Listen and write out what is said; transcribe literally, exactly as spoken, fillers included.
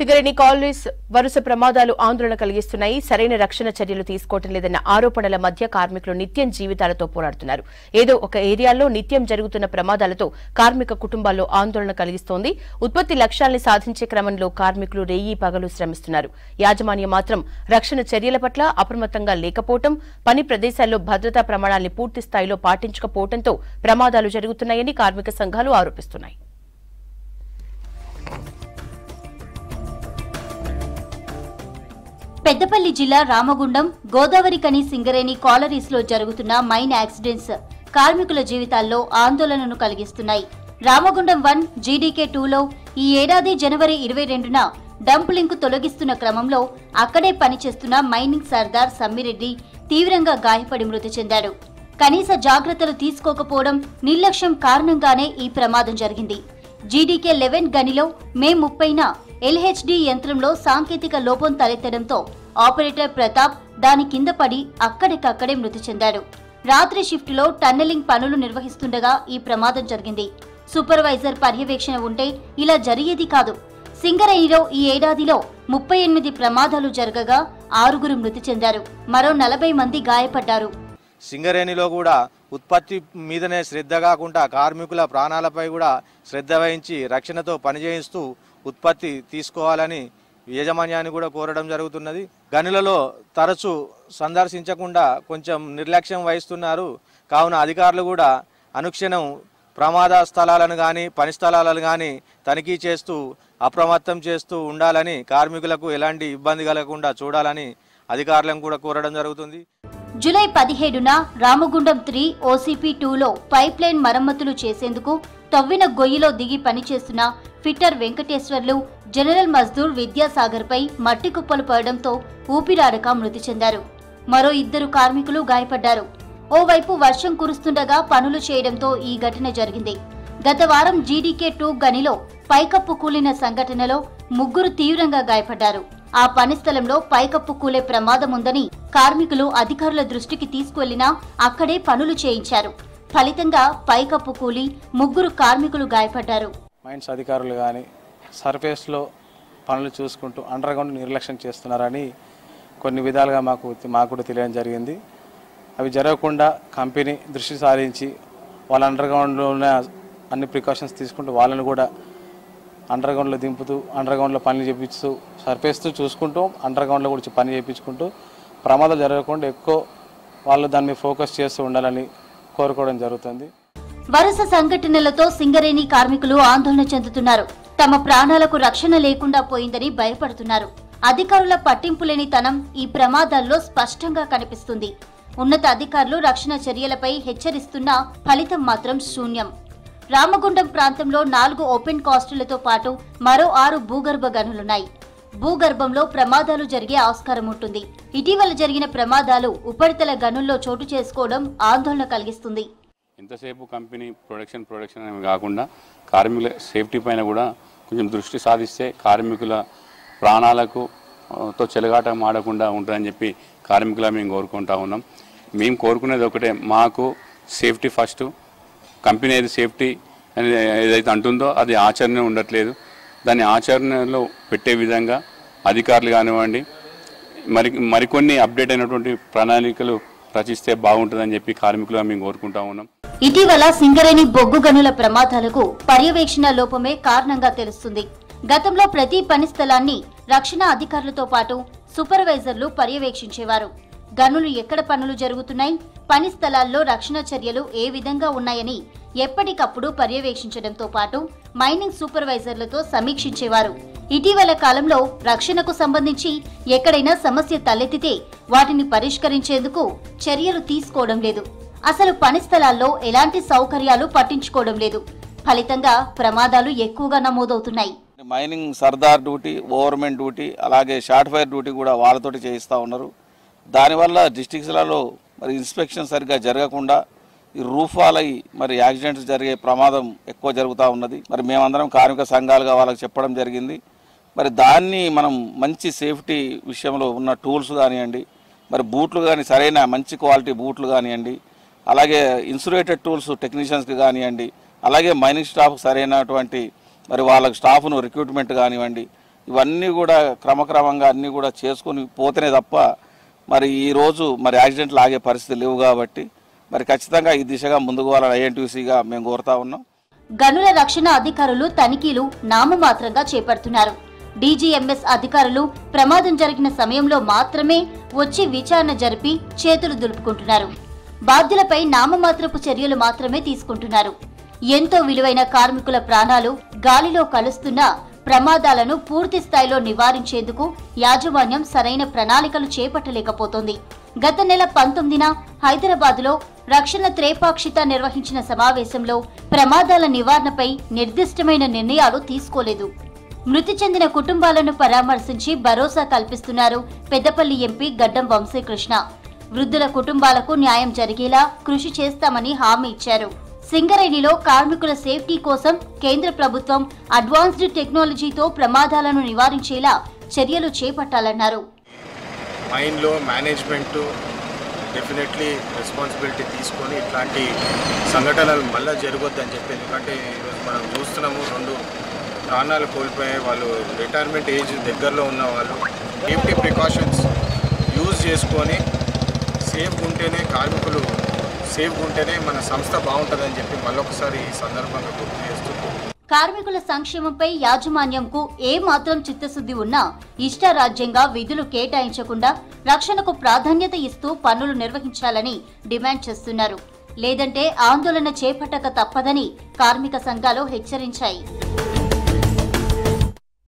Singareni colonies వరుస ప్రమాదాలు ఆందోళన కలిగిస్తున్నాయి. సరైన రక్షణ చర్యలు తీసుకోవటం లేదన్న ఆరోపణల మధ్య కార్మికులు నిత్యం జీవితాలతో పోరాడుతున్నారు. ఏదో ఒక ఏరియాలో నిత్యం జరుగుతున్న ప్రమాదాలతో కార్మిక కుటుంబాల్లో ఆందోళన కలిగిస్తోంది. ఉత్పత్తి లక్ష్యాల్ని సాధించే క్రమంలో కార్మికులు రేయి పగలు శ్రమిస్తున్నారు. యాజమాన్యం మాత్రం రక్షణ చర్యల పట్ల అప్రమత్తంగా లేకపోవడం, పని ప్రదేశాల్లో భద్రతా ప్రమాణాల్ని పూర్తి స్థాయిలో పాటించకపోవడంతో ప్రమాదాలు జరుగుతున్నాయని కార్మిక సంఘాలు ఆరోపిస్తున్నాయి. పెద్దపల్లి జిల్లా రామగుండం గోదావరికని సింగరేణి కాలరీస్ లో జరుగుతున్న మైన్ యాక్సిడెంట్స్ కార్మికుల జీవితాల్లో ఆందోళనను కలిగిస్తున్నాయి. రామగుండం వన్ జీడీకే టూలో ఈ ఏడాది జనవరి ఇరవై రెండున డంప్ లింక్ తొలగిస్తున్న క్రమంలో అక్కడే పనిచేస్తున్న మైనింగ్ సర్దార్ సమ్మిరెడ్డి తీవ్రంగా గాయపడి మృతి చెందాడు. కనీస జాగ్రత్తలు తీసుకోకపోవడం, నిర్లక్ష్యం కారణంగానే ఈ ప్రమాదం జరిగింది. జీడీకే లెవెన్ గనిలో మే ముప్పైన ఎల్హెచ్డి యంత్రంలో సాంకేతిక లోపం తలెత్తడంతో ఆపరేటర్ ప్రతాప్ దాని కింద పడి అక్కడికక్కడే మృతి చెందాడు. రాత్రి షిఫ్ట్లో టన్నెలింగ్ పనులు నిర్వహిస్తుండగా ఈ ప్రమాదం జరిగింది. సూపర్వైజర్ పర్యవేక్షణ ఉంటే ఇలా జరిగేది కాదు. సింగరేణిలో ఈ ఏడాదిలో ముప్పై ఎనిమిది ప్రమాదాలు జరగగా ఆరుగురు మృతి చెందారు. మరో నలభై మంది గాయపడ్డారు. సింగరేణిలో కూడా ఉత్పత్తి మీదనే శ్రద్ధ కాకుండా కార్మికుల ప్రాణాలపై కూడా శ్రద్ధ వహించి రక్షణతో పనిచేయిస్తూ ఉత్పత్తి తీసుకోవాలని యాజమాన్యాన్ని కూడా కోరడం జరుగుతున్నది. గనులలో తరచూ సందర్శించకుండా కొంచెం నిర్లక్ష్యం వహిస్తున్నారు. కావున అధికారులు కూడా అనుక్షణం ప్రమాద స్థలాలను కానీ పని స్థలాలను కానీ తనిఖీ చేస్తూ అప్రమత్తం చేస్తూ ఉండాలని, కార్మికులకు ఎలాంటి ఇబ్బంది కలగకుండా చూడాలని అధికారులను కూడా కోరడం జరుగుతుంది. జూలై పదిహేడున రామగుండం త్రీ ఓసీపీ టూలో పైప్ లైన్ మరమ్మతులు చేసేందుకు తవ్విన గొయ్యిలో దిగి పనిచేస్తున్న ఫిట్టర్ వెంకటేశ్వర్లు జనరల్ మజ్దూర్ విద్యాసాగర్ పై మట్టి కుప్పలు పడడంతో ఊపిరాడక మృతి చెందారు. మరో ఇద్దరు కార్మికులు గాయపడ్డారు. ఓవైపు వర్షం కురుస్తుండగా పనులు చేయడంతో ఈ ఘటన జరిగింది. గత వారం జీడీకే టూ గనిలో పైకప్పు కూలిన సంఘటనలో ముగ్గురు తీవ్రంగా గాయపడ్డారు. ఆ పని స్థలంలో పైకప్పు కూలే ప్రమాదం ఉందని కార్మికులు అధికారుల దృష్టికి తీసుకువెళ్లినా అక్కడే పనులు చేయించారు. ఫలితంగా పైకప్పు కూలి ముగ్గురు కార్మికులు గాయపడ్డారు. మైన్స్ అధికారులు కానీ సర్ఫేస్లో పనులు చూసుకుంటూ అండర్ గ్రౌండ్ నిర్లక్ష్యం చేస్తున్నారని కొన్ని విధాలుగా మాకు మాకు కూడా తెలియడం జరిగింది. అవి జరగకుండా కంపెనీ దృష్టి సారించి వాళ్ళ అండర్ గ్రౌండ్లో ఉన్న అన్ని ప్రికాషన్స్ తీసుకుంటూ వాళ్ళని కూడా అండర్ గ్రౌండ్లో దింపుతూ అండర్ గ్రౌండ్లో పనులు చేపిస్తూ సర్ఫేస్తూ చూసుకుంటూ అండర్ గ్రౌండ్లో కూడా పని చేయించుకుంటూ ప్రమాదాలు జరగకుండా ఎక్కువ వాళ్ళు దాని మీద ఫోకస్ చేస్తూ ఉండాలని కోరుకోవడం జరుగుతుంది. వరుస సంఘటనలతో సింగరేణి కార్మికులు ఆందోళన చెందుతున్నారు. తమ ప్రాణాలకు రక్షణ లేకుండా పోయిందని భయపడుతున్నారు. అధికారుల పట్టింపు లేని తనం ఈ ప్రమాదాల్లో స్పష్టంగా కనిపిస్తుంది. ఉన్నత అధికారులు రక్షణ చర్యలపై హెచ్చరిస్తున్నా ఫలితం మాత్రం శూన్యం. రామగుండం ప్రాంతంలో నాలుగు ఓపెన్ కాస్టులతో పాటు మరో ఆరు భూగర్భ గనులున్నాయి. భూగర్భంలో ప్రమాదాలు జరిగే ఆస్కారం ఉంటుంది. ఇటీవల జరిగిన ప్రమాదాలు ఉపరితల గనుల్లో చోటు చేసుకోవడం ఆందోళన కలిగిస్తుంది. ఇంతసేపు కంపెనీ ప్రొడక్షన్ ప్రొడక్షన్ అనేవి కాకుండా కార్మికుల సేఫ్టీ పైన కూడా కొంచెం దృష్టి సాధిస్తే కార్మికుల ప్రాణాలకు తో చెలగాట మాడకుండా ఉంటుందని చెప్పి కార్మికుల మేము కోరుకుంటా ఉన్నాం. మేము కోరుకునేది ఒకటే, మాకు సేఫ్టీ ఫస్ట్. కంపెనీ ఏది సేఫ్టీ అనేది ఏదైతే అంటుందో అది ఆచరణ ఉండట్లేదు. దాన్ని ఆచరణలో పెట్టే విధంగా అధికారులు కానివ్వండి మరి మరికొన్ని అప్డేట్ అయినటువంటి ప్రణాళికలు రచిస్తే బాగుంటుందని చెప్పి కార్మికులుగా మేము కోరుకుంటా ఉన్నాం. ఇటీవల సింగరేణి బొగ్గు గనుల ప్రమాదాలకు పర్యవేక్షణ లోపమే కారణంగా తెలుస్తుంది. గతంలో ప్రతి పని స్థలాన్ని రక్షణ అధికారులతో పాటు సూపర్వైజర్లు పర్యవేక్షించేవారు. గనులు ఎక్కడ పనులు జరుగుతున్నాయి, పని స్థలాల్లో రక్షణ చర్యలు ఏ విధంగా ఉన్నాయని ఎప్పటికప్పుడు పర్యవేక్షించడంతో పాటు మైనింగ్ సూపర్వైజర్లతో సమీక్షించేవారు. ఇటీవల కాలంలో రక్షణకు సంబంధించి ఎక్కడైనా సమస్య తలెత్తితే వాటిని పరిష్కరించేందుకు చర్యలు తీసుకోవడం లేదు. అసలు పని స్థలాల్లో ఎలాంటి సౌకర్యాలు పట్టించుకోవడం లేదు. ఫలితంగా ప్రమాదాలు ఎక్కువగా నమోదవుతున్నాయి. మైనింగ్ సర్దార్ డ్యూటీ, ఓవర్మెన్ డ్యూటీ, అలాగే షార్ట్ ఫైర్ డ్యూటీ కూడా వాళ్ళతోటి చేయిస్తూ ఉన్నారు. దానివల్ల డిస్ట్రిక్ట్స్లలో మరి ఇన్స్పెక్షన్ సరిగ్గా జరగకుండా ఈ రూఫాలై మరి యాక్సిడెంట్స్ జరిగే ప్రమాదం ఎక్కువ జరుగుతూ ఉన్నది. మరి మేమందరం కార్మిక సంఘాలుగా వాళ్ళకి చెప్పడం జరిగింది. మరి దాన్ని మనం మంచి సేఫ్టీ విషయంలో ఉన్న టూల్స్ కానివ్వండి, మరి బూట్లు కానీ సరైన మంచి క్వాలిటీ బూట్లు కానివ్వండి, అలాగే ఇన్సులేటెడ్ టూల్స్ టెక్నీషియన్స్కి కానివ్వండి, అలాగే మైనింగ్ స్టాఫ్ సరైనటువంటి మరి వాళ్ళకి స్టాఫ్ను రిక్రూట్మెంట్ కానివ్వండి, ఇవన్నీ కూడా క్రమక్రమంగా అన్నీ కూడా చేసుకొని పోతేనే తప్ప మరి ఈరోజు మరి యాక్సిడెంట్లు ఆగే పరిస్థితి లేవు కాబట్టి మరి ఖచ్చితంగా ఈ దిశగా ముందుకు పోవాలని ఐఎన్టీయూసీగా మేము కోరుతా ఉన్నాం. గనుల రక్షణ అధికారులు తనిఖీలు నామమాత్రంగా చేపడుతున్నారు. డీజీఎంఎస్ అధికారులు ప్రమాదం జరిగిన సమయంలో మాత్రమే వచ్చి విచారణ జరిపి చేతులు దులుపుకుంటున్నారు. బాధ్యులపై నామమాత్రపు చర్యలు మాత్రమే తీసుకుంటున్నారు. ఎంతో విలువైన కార్మికుల ప్రాణాలు గాలిలో కలుస్తున్న ప్రమాదాలను పూర్తి స్థాయిలో నివారించేందుకు యాజమాన్యం సరైన ప్రణాళికలు చేపట్టలేకపోతోంది. గత నెల పంతొమ్మిదిన హైదరాబాద్లో రక్షణ త్రైపాక్షిక నిర్వహించిన సమావేశంలో ప్రమాదాల నివారణపై నిర్దిష్టమైన నిర్ణయాలు తీసుకోలేదు. మృతి చెందిన కుటుంబాలను పరామర్శించి భరోసా కల్పిస్తున్నారు పెద్దపల్లి ఎంపీ గడ్డం వంశీకృష్ణ. వృద్ధుల కుటుంబాలకు న్యాయం జరిగేలా కృషి చేస్తామని హామీ ఇచ్చారు. సింగరేణిలో కార్మికుల సేఫ్టీ కోసం కేంద్ర ప్రభుత్వం అడ్వాన్స్డ్ టెక్నాలజీతో ప్రమాదాలను నివారించేలా చర్యలు చేపట్టాలన్నారు. మైన్లో మేనేజ్మెంట్ డెఫినెట్లీ రెస్పాన్సిబిలిటీ తీసుకొని ఇట్లాంటి సంఘటనలు మళ్ళీ జరగొద్దని చెప్పి, ఎందుకంటే ఈరోజు మనం చూస్తున్నాము రెండు ప్రాణాలు కోల్పోయే వాళ్ళు, రిటైర్మెంట్ ఏజ్ దగ్గరలో ఉన్న వాళ్ళు సేఫ్టీ ప్రికాషన్స్ యూజ్ చేసుకొని సేఫ్గా ఉంటేనే కార్మికులు సేఫ్గా ఉంటేనే మన సంస్థ బాగుంటుందని చెప్పి మళ్ళొకసారి ఈ సందర్భంగా గుర్తు చేస్తూ కార్మికుల సంక్షేమంపై యాజమాన్యంకు ఏ మాత్రం చిత్తశుద్ధి ఉన్నా ఇష్టారాజ్యంగా విధులు కేటాయించకుండా రక్షణకు ప్రాధాన్యత ఇస్తూ పనులు నిర్వహించాలని డిమాండ్ చేస్తున్నారు. లేదంటే ఆందోళన చేపట్టక తప్పదని కార్మిక సంఘాలు హెచ్చరించాయి.